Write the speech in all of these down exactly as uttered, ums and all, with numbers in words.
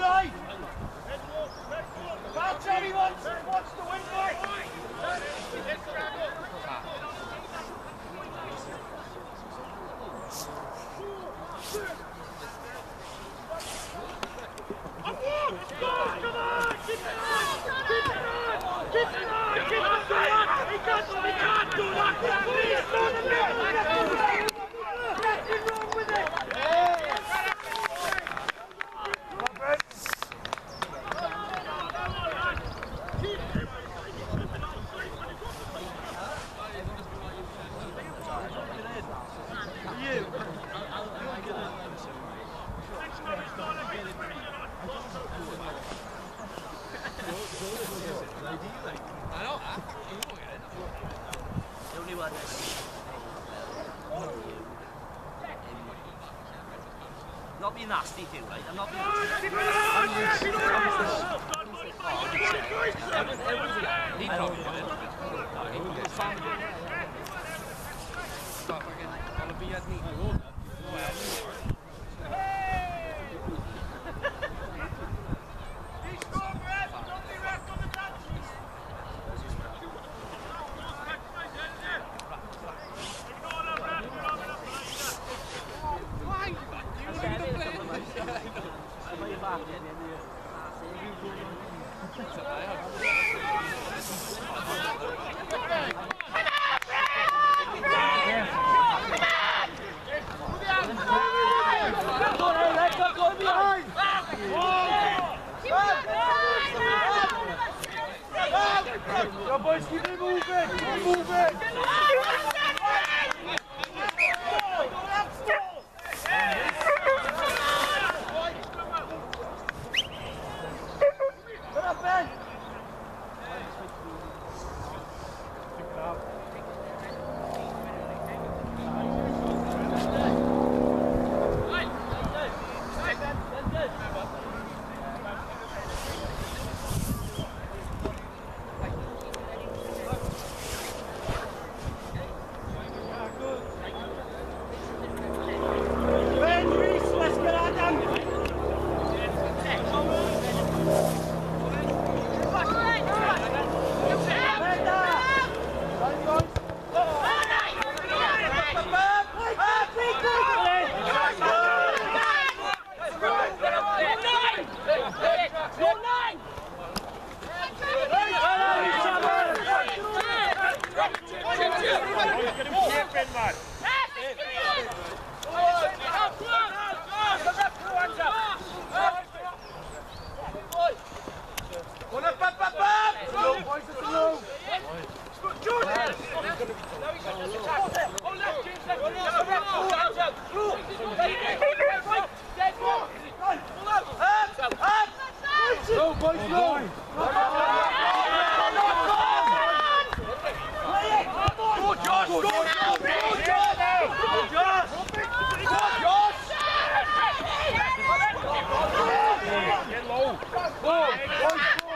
right. That's everyone wants to win back. Come on, come on, keep it on, keep it on, keep it on, keep it on. He can't, he can't do that. He's on the middle. Nothing wrong with it. Not being nasty too, right? I'm not being nasty. Go boys, keep it moving, keep moving. Go, boys, go! Go, Josh! Go, Josh! Go, Josh! Go, Josh! Get low! Go, boys, go!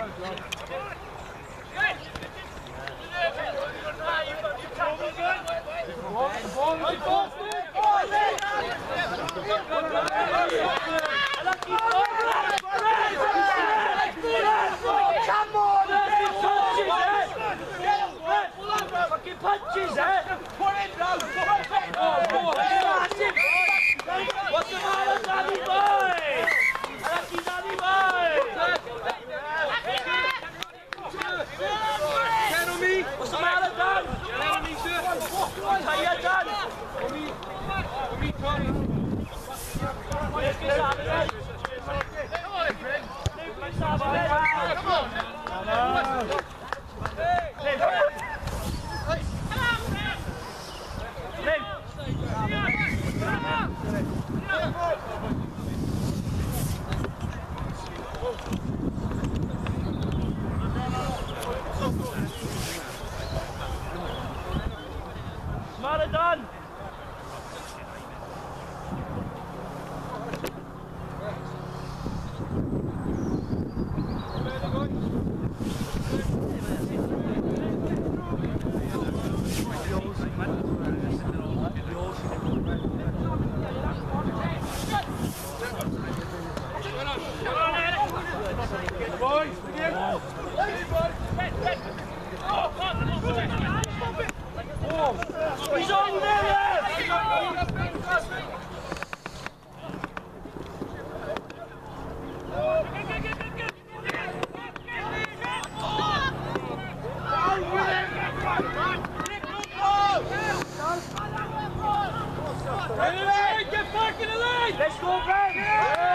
Punches, eh? Put it down! Oh, what's the matter, Danny boy? Lucky Danny boy! Get on me! What's the matter, Dan? Get on me, sir! Tired, Dan! On me! On me, Tony! Where's the Saturday? Come on, Greg! Come on! Come on! Smarter done. He's on there! Get back in the lane! Let's go, Ben!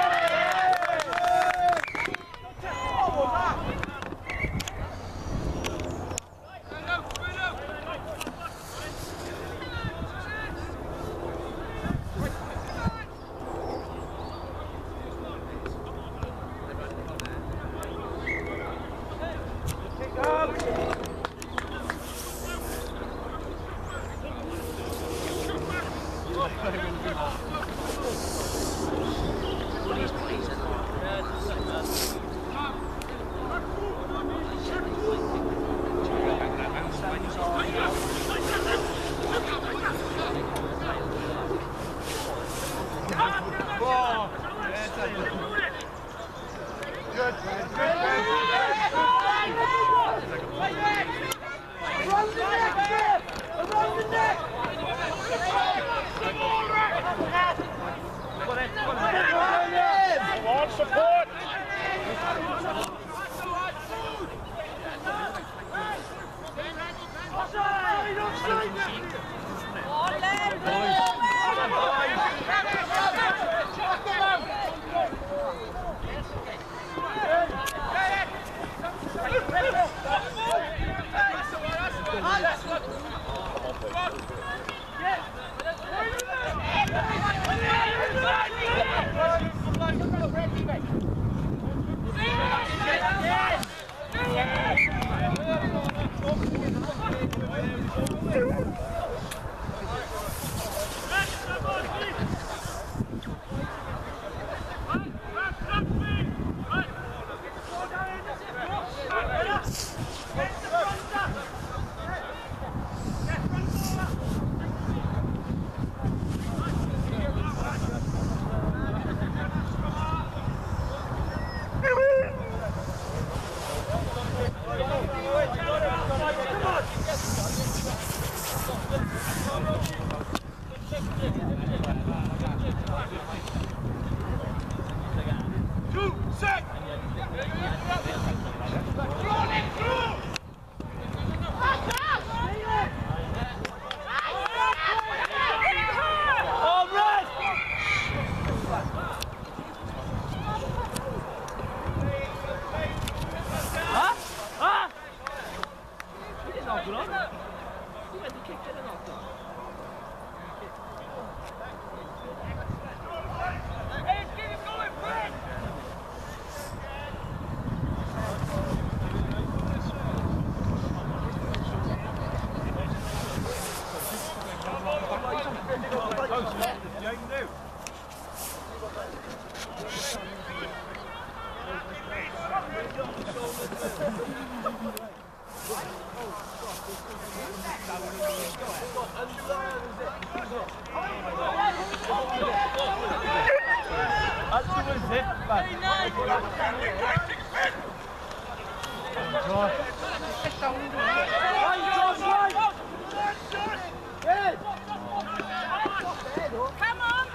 Come on,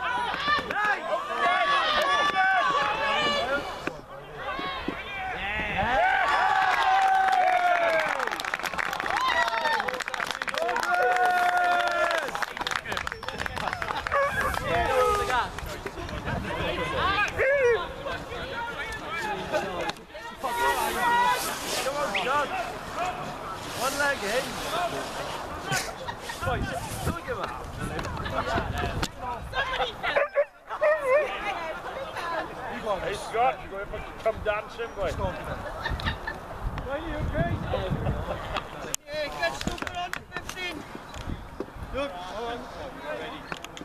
One leg in. Wait, look at that. Hey Scott, you're going to come dancing, boy. Are you okay? Yeah, get super on to fifteen. Look, on. Ready.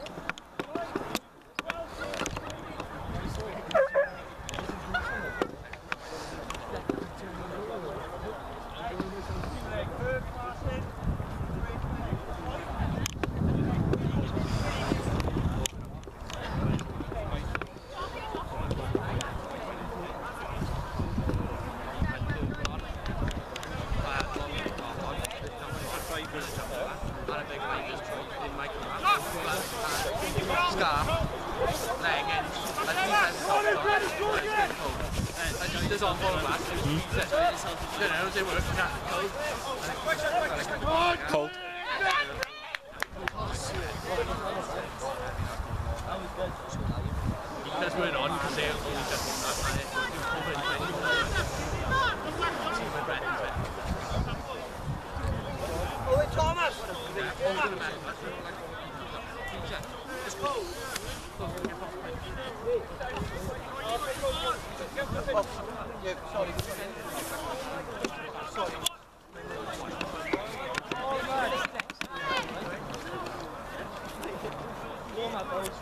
Scarf, leggings, like he says, and there's on bottom back, you know, they work cold. Cold. He just went on because they only just Oh, it's Thomas! It's cold. Yeah, sorry. Sorry. Warm up, boys.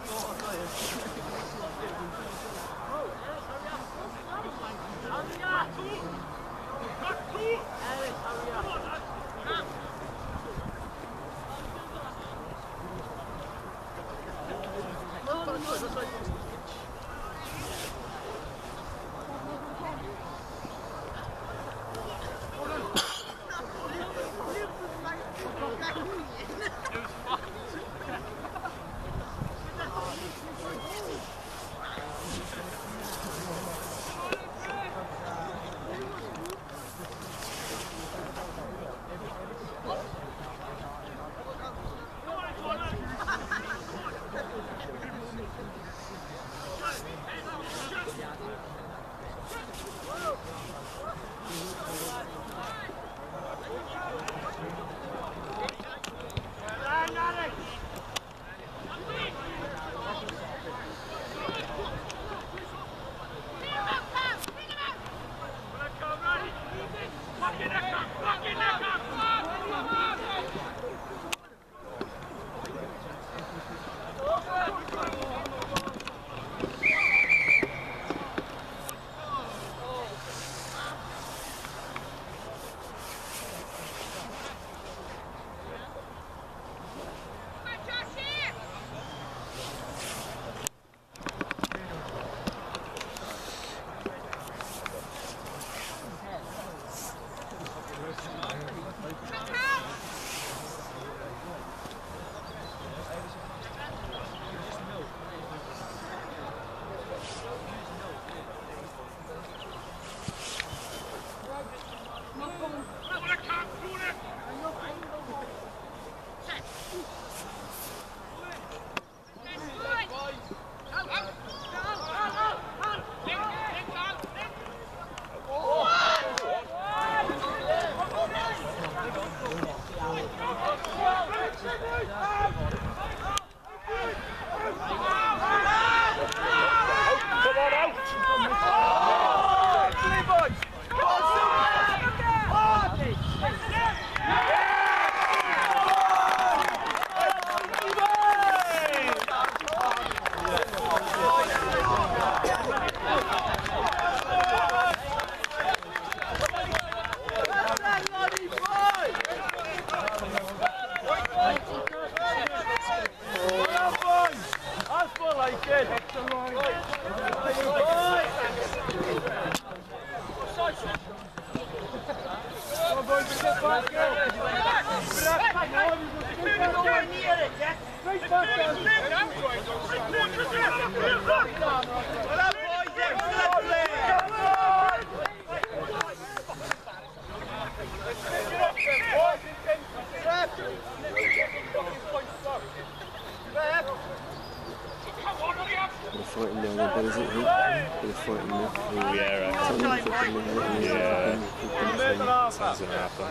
point in there. Oh yeah, right. Yeah. Sounds gonna happen.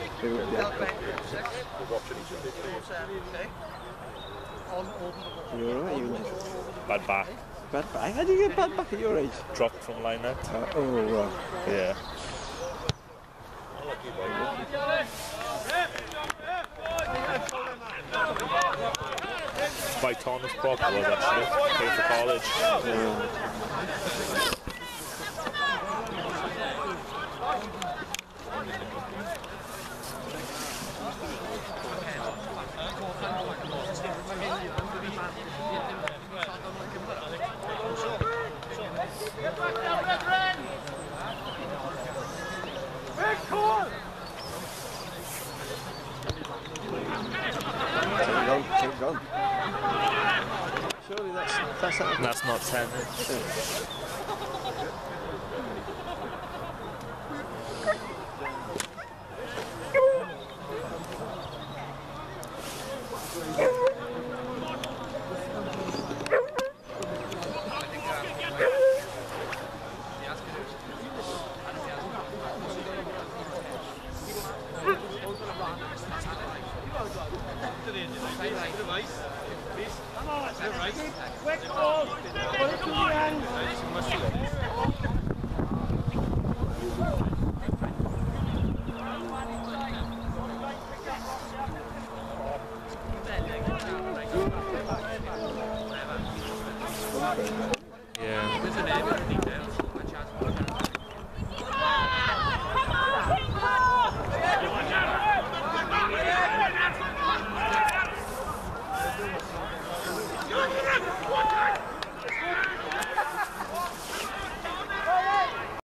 You alright? You injured? Bad back. Bad back? How do you get bad back at your age? Dropped from line out. Uh, oh, right. Yeah. My Tonna's prop was actually playing for college. Yeah. Keep going, keep going. Surely that's that's that. That's not ten. Yeah.